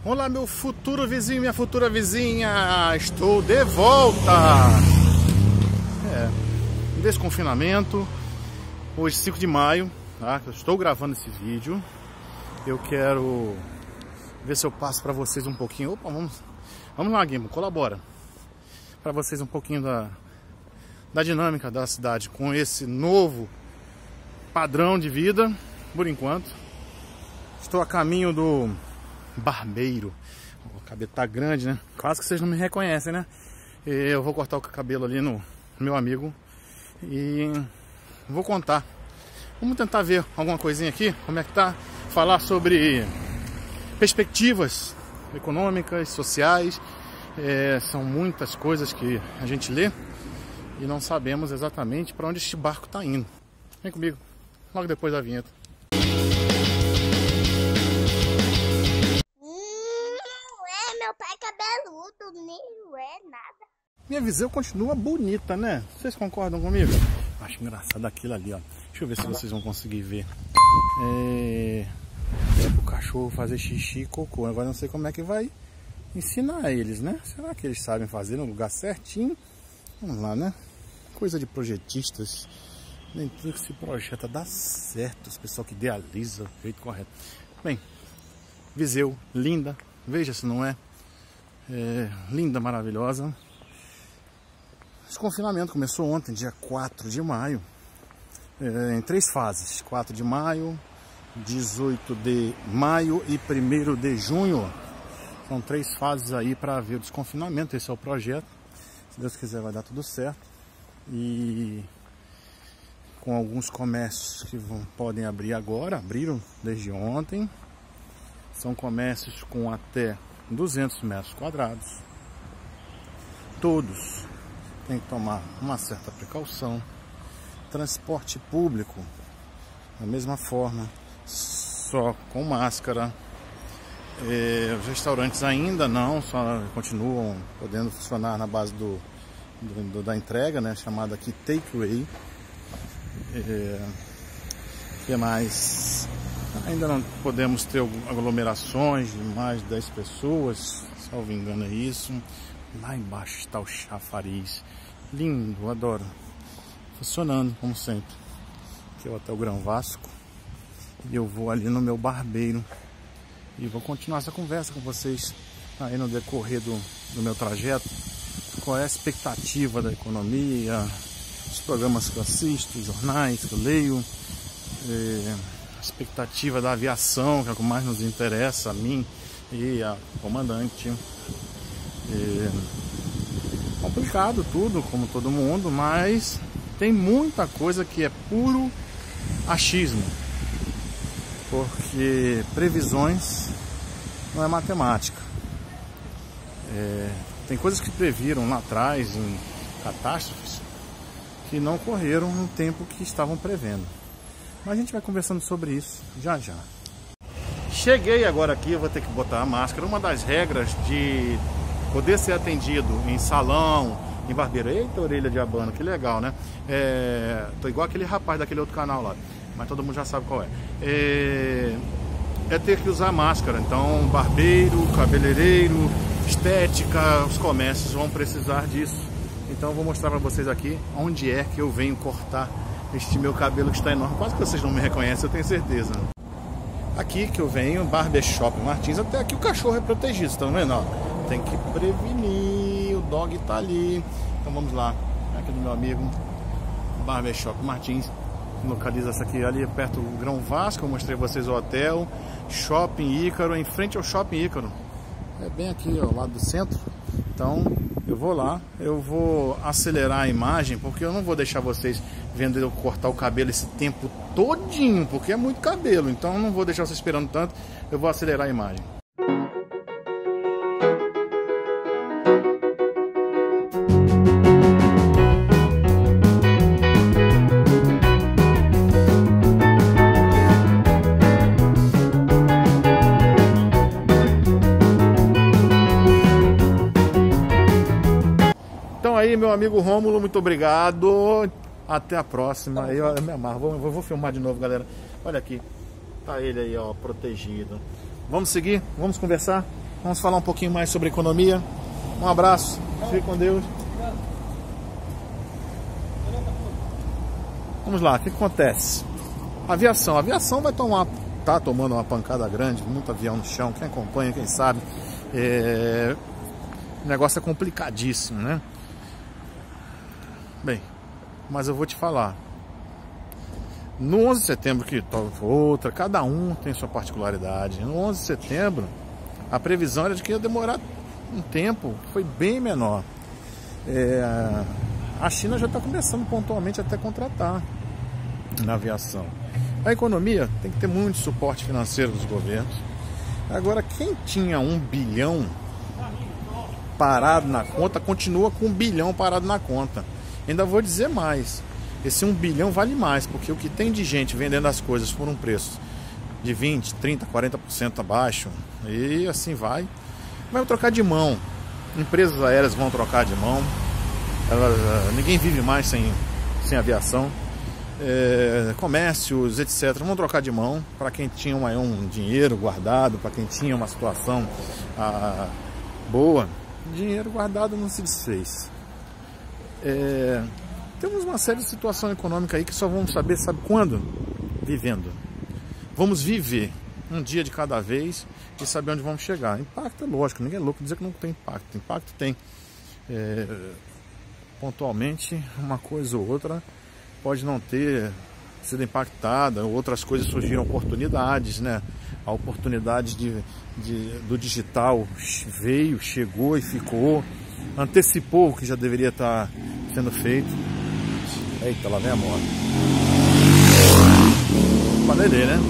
Olá, meu futuro vizinho, minha futura vizinha, estou de volta. Desconfinamento, hoje 5 de maio, tá? Eu estou gravando esse vídeo. Eu quero ver se eu passo para vocês um pouquinho. Opa, vamos lá, Guimo, colabora. Para vocês um pouquinho da dinâmica da cidade com esse novo padrão de vida, por enquanto. Estou a caminho do barbeiro. O cabelo tá grande, né? Quase que vocês não me reconhecem, né? Eu vou cortar o cabelo ali no meu amigo e vou contar. Vamos tentar ver alguma coisinha aqui, como é que tá. Falar sobre perspectivas econômicas, sociais. São muitas coisas que a gente lê e não sabemos exatamente para onde este barco está indo. Vem comigo, logo depois da vinheta. Meu pai é cabeludo, nem é nada. Minha visão continua bonita, né? Vocês concordam comigo? Acho engraçado aquilo ali, ó. Deixa eu ver se vocês vão conseguir ver. O cachorro fazer xixi e cocô. Agora não sei como é que vai ensinar eles, né? Será que eles sabem fazer no lugar certinho? Vamos lá, né? Coisa de projetistas. Nem tudo que se projeta dá certo. Os pessoal que idealiza o jeito correto. Bem, Viseu, linda. Veja se não é. Linda, maravilhosa. Esse confinamento começou ontem, dia 4 de maio. Em 3 fases. 4 de maio, 18 de maio e 1º de junho. São 3 fases aí para ver o desconfinamento. Esse é o projeto. Se Deus quiser vai dar tudo certo. E com alguns comércios que podem abrir agora, abriram desde ontem. São comércios com até 200 metros quadrados. Todos têm que tomar uma certa precaução. Transporte público, da mesma forma, só com máscara. Os restaurantes ainda não, só continuam podendo funcionar na base da entrega, né, chamada aqui takeaway. Que mais? Ainda não podemos ter aglomerações de mais de 10 pessoas, salvo engano é isso. Lá embaixo está o chafariz, lindo, adoro. Funcionando como sempre. Aqui é o Hotel Gran Vasco. E eu vou ali no meu barbeiro e vou continuar essa conversa com vocês aí no decorrer do meu trajeto. Qual é a expectativa da economia, os programas que eu assisto, os jornais que eu leio, a expectativa da aviação, que é o que mais nos interessa, a mim e a comandante. Complicado tudo, como todo mundo, mas tem muita coisa que é puro achismo, porque previsões não é matemática. Tem coisas que previram lá atrás em catástrofes que não ocorreram no tempo que estavam prevendo. Mas a gente vai conversando sobre isso já já. Cheguei agora aqui, eu vou ter que botar a máscara. Uma das regras de poder ser atendido em salão, em barbeiro. Eita, orelha de abano, que legal, né? Tô igual aquele rapaz daquele outro canal lá, mas todo mundo já sabe qual é. É ter que usar máscara. Então, barbeiro, cabeleireiro, estética, os comércios vão precisar disso. Então eu vou mostrar para vocês aqui onde é que eu venho cortar este meu cabelo que está enorme. Quase que vocês não me reconhecem, eu tenho certeza. Aqui que eu venho, Barbershop Martins. Até aqui o cachorro é protegido, estão vendo? Tem que prevenir, o dog tá ali. Então vamos lá, aqui do meu amigo Barbershop Martins. Localiza essa aqui ali perto do Grão Vasco. Eu mostrei pra vocês o hotel Shopping Ícaro, em frente ao Shopping Ícaro. É bem aqui ao lado do centro. Então eu vou lá, eu vou acelerar a imagem, porque eu não vou deixar vocês vendo eu cortar o cabelo esse tempo todinho, porque é muito cabelo. Então eu não vou deixar vocês esperando tanto, eu vou acelerar a imagem. Então aí, meu amigo Rômulo, muito obrigado. Até a próxima. Eu me amarro. Vou filmar de novo, galera. Olha aqui. Tá ele aí, ó, protegido. Vamos seguir? Vamos conversar? Vamos falar um pouquinho mais sobre economia. Um abraço, fique com Deus. Vamos lá, o que acontece? Aviação. A aviação vai tá tomando uma pancada grande, muito avião no chão. Quem acompanha, quem sabe, o negócio é complicadíssimo, né? Bem, mas eu vou te falar. No 11 de setembro, que outra, cada um tem sua particularidade. No 11 de setembro, a previsão era de que ia demorar um tempo, foi bem menor. A China já está começando pontualmente até contratar na aviação. A economia tem que ter muito suporte financeiro dos governos. Agora, quem tinha 1 bilhão parado na conta, continua com 1 bilhão parado na conta. Ainda vou dizer mais, esse 1 bilhão vale mais, porque o que tem de gente vendendo as coisas por um preço de 20, 30, 40% abaixo, e assim vai trocar de mão. Empresas aéreas vão trocar de mão. Ninguém vive mais sem aviação. Comércios, etc. vão trocar de mão. Para quem tinha um dinheiro guardado, para quem tinha uma situação boa, dinheiro guardado não se desfez. Temos uma série de situação econômica aí que só vamos saber, sabe quando? Vivendo. Vamos viver um dia de cada vez e saber onde vamos chegar. Impacto é lógico, ninguém é louco dizer que não tem impacto. Impacto tem. Pontualmente, uma coisa ou outra pode não ter sido impactada, outras coisas surgiram oportunidades, né? A oportunidade do digital chegou e ficou, antecipou o que já deveria estar sendo feito. Eita, lá vem a moto. Panelê, né?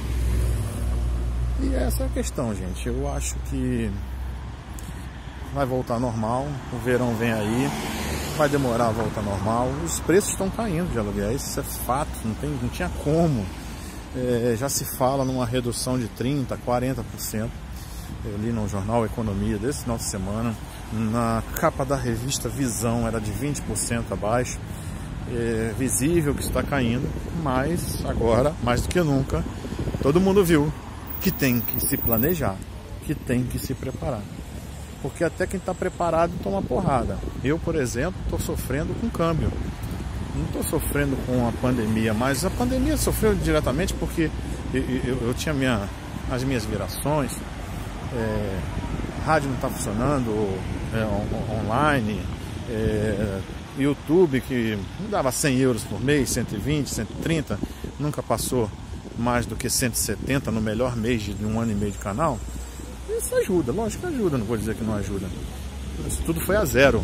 E essa é a questão, gente. Eu acho que vai voltar normal, o verão vem aí, vai demorar a volta normal. Os preços estão caindo de aluguéis, isso é fato, não tinha como. Já se fala numa redução de 30%, 40%. Eu li no jornal Economia desse final de semana, na capa da revista Visão era de 20% abaixo. É visível que está caindo, mas agora, mais do que nunca, todo mundo viu que tem que se planejar, que tem que se preparar. Porque até quem está preparado toma porrada. Eu, por exemplo, estou sofrendo com câmbio. Não estou sofrendo com a pandemia, mas a pandemia sofreu diretamente porque eu tinha as minhas virações, rádio não está funcionando, online, YouTube que me dava 100 euros por mês, 120, 130, nunca passou mais do que 170 no melhor mês de 1 ano e meio de canal. Isso ajuda, lógico que ajuda, não vou dizer que não ajuda. Isso tudo foi a zero.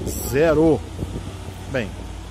Bem,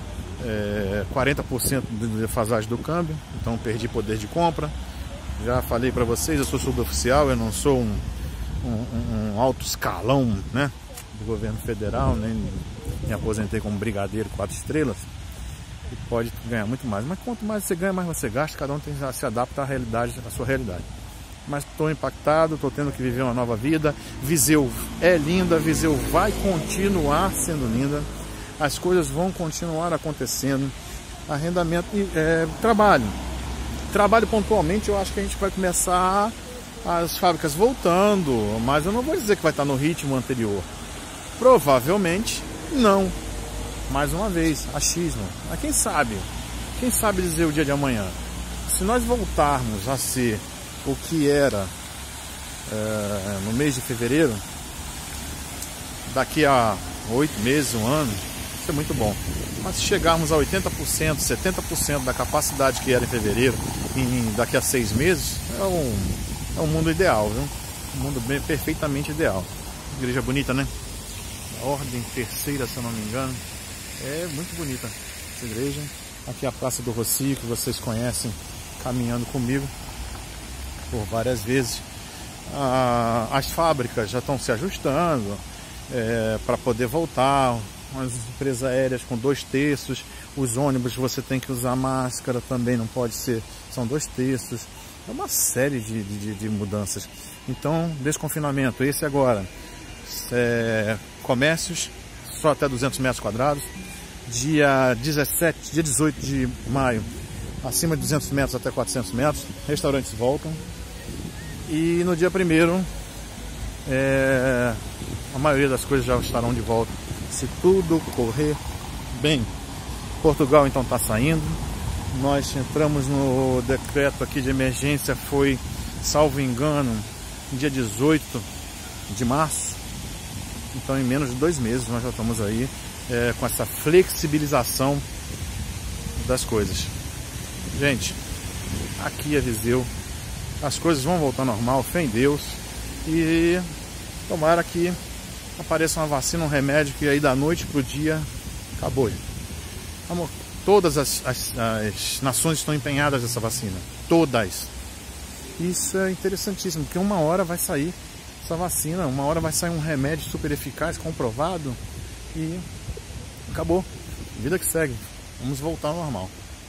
40% de defasagem do câmbio, então perdi poder de compra. Já falei para vocês, eu sou suboficial, eu não sou um alto escalão, né, do governo federal, nem me aposentei como brigadeiro 4 estrelas, e pode ganhar muito mais. Mas quanto mais você ganha, mais você gasta, cada um se adapta à sua realidade. Mas estou impactado, estou tendo que viver uma nova vida. Viseu é linda, Viseu vai continuar sendo linda, as coisas vão continuar acontecendo. Arrendamento e trabalho pontualmente, eu acho que a gente vai começar as fábricas voltando, mas eu não vou dizer que vai estar no ritmo anterior. Provavelmente não. Mais uma vez, achismo. Mas quem sabe dizer o dia de amanhã? Se nós voltarmos a ser o que era no mês de fevereiro, daqui a 8 meses, 1 ano, isso é muito bom. Mas se chegarmos a 80%, 70% da capacidade que era em fevereiro, daqui a 6 meses, é um mundo ideal, viu? Um mundo perfeitamente ideal. Igreja bonita, né? Ordem Terceira, se eu não me engano. É muito bonita essa igreja. Aqui é a Praça do Rocio, que vocês conhecem, caminhando comigo por várias vezes. As fábricas já estão se ajustando para poder voltar. As empresas aéreas com 2/3, os ônibus você tem que usar máscara, também não pode ser, são 2/3. É uma série de mudanças. Então, desconfinamento, esse agora. Comércios só até 200 metros quadrados. Dia 18 de maio, acima de 200 metros até 400 metros. Restaurantes voltam. E no dia 1º, A maioria das coisas já estarão de volta, se tudo correr bem. Portugal então está saindo. Nós entramos no decreto aqui de emergência, foi, salvo engano, dia 18 de março. Então em menos de 2 meses nós já estamos aí com essa flexibilização das coisas. Gente, aqui é Viseu, as coisas vão voltar ao normal, fé em Deus. E tomara que apareça uma vacina, um remédio que aí da noite pro dia acabou. Amor, todas as nações estão empenhadas nessa vacina, todas. Isso é interessantíssimo, porque uma hora vai sair essa vacina, uma hora vai sair um remédio super eficaz, comprovado, e acabou. Vida que segue, vamos voltar ao normal.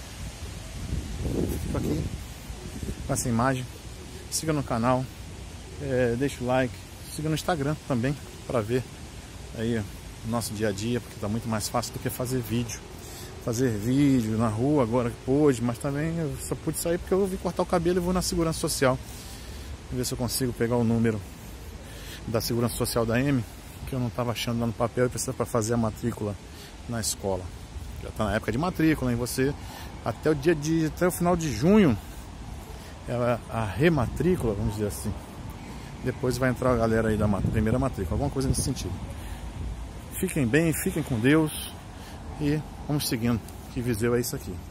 Fico aqui com essa imagem. Siga no canal, deixa o like, siga no Instagram também para ver aí o nosso dia a dia, porque está muito mais fácil do que fazer vídeo. Fazer vídeo na rua agora que pôde, mas também eu só pude sair porque eu vim cortar o cabelo e vou na Segurança Social. Ver se eu consigo pegar o número da Segurança Social da M, que eu não estava achando lá no papel, e precisa para fazer a matrícula na escola. Já está na época de matrícula, e você até o final de junho é a rematrícula, vamos dizer assim. Depois vai entrar a galera aí da primeira matrícula, alguma coisa nesse sentido. Fiquem bem, fiquem com Deus e vamos seguindo, que Viseu é isso aqui.